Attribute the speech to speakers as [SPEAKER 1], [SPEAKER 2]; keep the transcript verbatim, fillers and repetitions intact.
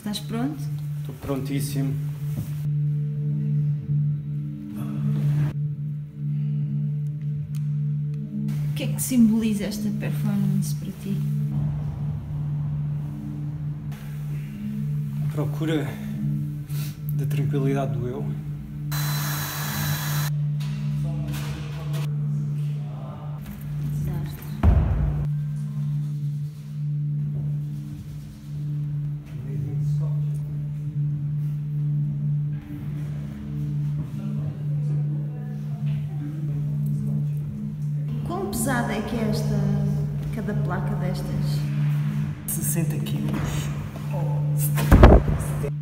[SPEAKER 1] Estás pronto?
[SPEAKER 2] Estou prontíssimo.
[SPEAKER 1] O que é que simboliza esta performance para ti?
[SPEAKER 2] A procura da tranquilidade do eu.
[SPEAKER 1] Desastre. Quão pesada é que é esta, cada placa destas?
[SPEAKER 2] sessenta quilos. Oh, setenta.